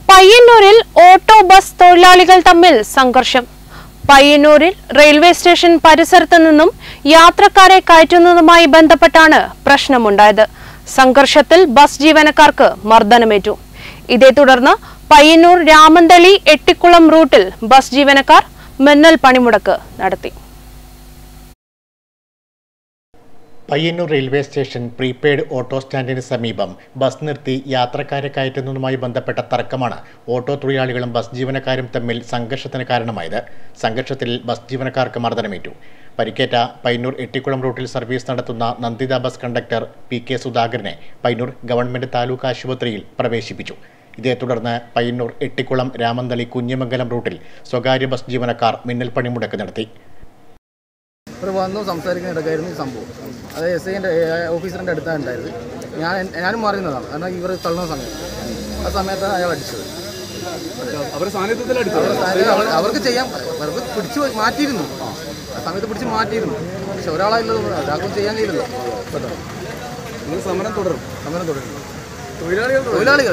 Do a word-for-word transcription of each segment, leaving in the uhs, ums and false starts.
പയ്യന്നൂരിൽ auto bus തൊഴിലാളികൾ തമ്മിൽ സംഘർഷം. പയ്യന്നൂരിൽ റെയിൽവേ സ്റ്റേഷൻ പരിസരത്ത് നിന്നും യാത്രക്കാരെ കയറ്റുന്നതുമായി ബന്ധപ്പെട്ടാണ് പ്രശ്നമുണ്ടായത്. സംഘർഷത്തിൽ ബസ് ജീവനക്കാർക്ക് മർദ്ദനമേറ്റു. ഇതേ തുടർന്ന് പയ്യന്നൂർ രാമന്തളി എട്ടിക്കുളം റൂട്ടിൽ ബസ് ജീവനക്കാർ മിന്നൽ പണിമുടക്ക് നടത്തി. Payyanur railway station prepaid auto സ്റ്റാൻഡിന് സമീപം ബസ് നിർത്തി യാത്രക്കാരെ കയറ്റുന്നതുമായി ബന്ധപ്പെട്ട തർക്കമാണ് ഓട്ടോ തൊഴിലാളികളും ബസ് ജീവനക്കാരും തമ്മിൽ സംഘർഷത്തിന് കാരണമായത്. സംഘർഷത്തിൽ ബസ് ജീവനക്കാർക്ക് മർദ്ദനമേറ്റു. പരിക്കേറ്റ പയ്യന്നൂർ എട്ടിക്കുളം റൂട്ടിൽ സർവീസ് നടത്തുന്ന Nanditha bus conductor P K സുധാകരനെ പയ്യന്നൂർ ഗവൺമെന്റ് താലൂക്ക് ആശുപത്രിയിൽ പ്രവേശിപ്പിച്ചു. ഇതേ തുടർന്ന് പയ്യന്നൂർ എട്ടിക്കുളം രാമന്തളി കുഞ്ഞിമംഗലം റൂട്ടിൽ സ്വകാര്യ ബസ് ജീവനക്കാർ മിന്നൽ പണിമുടക്ക് നടത്തി. ഇവർ വന്നു സംസാരിക്കാനിടക്കായിരുന്നു ഈ സംഭവം. അത് എസ് ഐൻ്റെ ഓഫീസറിൻ്റെ അടുത്താണ് ഉണ്ടായത്. ഞാൻ ഞാനും മാറുന്നതാണ്, കാരണം ഇവർ തള്ളുന്ന സമയത്ത് ആ സമയത്താണ് അയാൾ അടിച്ചത്. അവർക്ക് ചെയ്യാൻ അവർക്ക് പിടിച്ച് മാറ്റിയിരുന്നു, ആ സമയത്ത് പിടിച്ച് മാറ്റിയിരുന്നു. പക്ഷെ ഒരാളായില്ലത് ഒരാൾക്കും ചെയ്യാൻ കഴിയില്ലല്ലോ. സമരം തുടരും സമരം തുടരും തൊഴിലാളികൾ തൊഴിലാളികൾ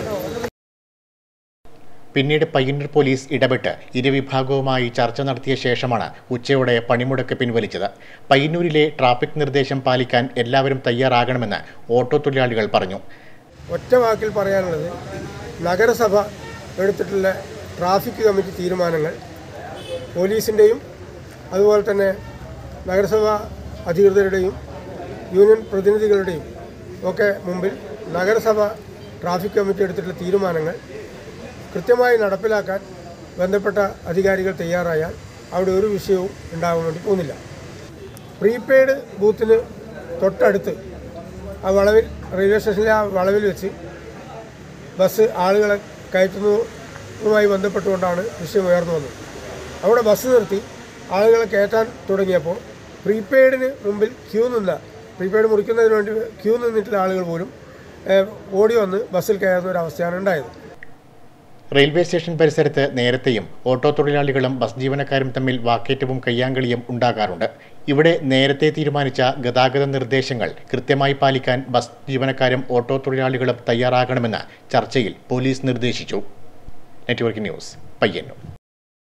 പിന്നീട് പയ്യന്നൂർ പോലീസ് ഇടപെട്ട് ഇരുവിഭാഗവുമായി ചർച്ച നടത്തിയ ശേഷമാണ് ഉച്ചയോടെ പണിമുടക്ക് പിൻവലിച്ചത്. പയ്യന്നൂരിലെ ട്രാഫിക് നിർദ്ദേശം പാലിക്കാൻ എല്ലാവരും തയ്യാറാകണമെന്ന് ഓട്ടോ തൊഴിലാളികൾ പറഞ്ഞു. ഒറ്റ വാക്കിൽ പറയാനുള്ളത്, നഗരസഭ എടുത്തിട്ടുള്ള ട്രാഫിക് കമ്മിറ്റി തീരുമാനങ്ങൾ പോലീസിൻ്റെയും അതുപോലെ തന്നെ നഗരസഭ അധികൃതരുടെയും യൂണിയൻ പ്രതിനിധികളുടെയും ഒക്കെ മുമ്പിൽ നഗരസഭ ട്രാഫിക് കമ്മിറ്റി എടുത്തിട്ടുള്ള തീരുമാനങ്ങൾ കൃത്യമായി നടപ്പിലാക്കാൻ ബന്ധപ്പെട്ട അധികാരികൾ തയ്യാറായാൽ അവിടെ ഒരു വിഷയവും ഉണ്ടാകാൻ വേണ്ടി പോകുന്നില്ല. പ്രീപെയ്ഡ് ബൂത്തിന് തൊട്ടടുത്ത് ആ വളവിൽ റെയിൽവേ സ്റ്റേഷനിലെ ആ വളവിൽ വെച്ച് ബസ് ആളുകളെ കയറ്റുന്നതുമായി ബന്ധപ്പെട്ടുകൊണ്ടാണ് വിഷയം ഉയർന്നു വന്നത്. അവിടെ ബസ് നിർത്തി ആളുകളെ കയറ്റാൻ തുടങ്ങിയപ്പോൾ പ്രീപെയ്ഡിന് മുമ്പിൽ ക്യൂ നിന്ന പ്രീപെയ്ഡ് മുറിക്കുന്നതിന് വേണ്ടി ക്യൂ നിന്നിട്ടുള്ള ആളുകൾ പോലും ഓടി വന്ന് ബസ്സിൽ കയറുന്ന ഒരു അവസ്ഥയാണ് ഉണ്ടായത്. റെയിൽവേ സ്റ്റേഷൻ പരിസരത്ത് നേരത്തെയും ഓട്ടോ തൊഴിലാളികളും ബസ് ജീവനക്കാരും തമ്മിൽ വാക്കേറ്റവും കയ്യാങ്കളിയും ഉണ്ടാകാറുണ്ട്. ഇവിടെ നേരത്തെ തീരുമാനിച്ച ഗതാഗത നിർദ്ദേശങ്ങൾ കൃത്യമായി പാലിക്കാൻ ബസ് ജീവനക്കാരും ഓട്ടോ തൊഴിലാളികളും തയ്യാറാകണമെന്ന് ചർച്ചയിൽ പോലീസ് നിർദ്ദേശിച്ചു. Network news, Payyanur.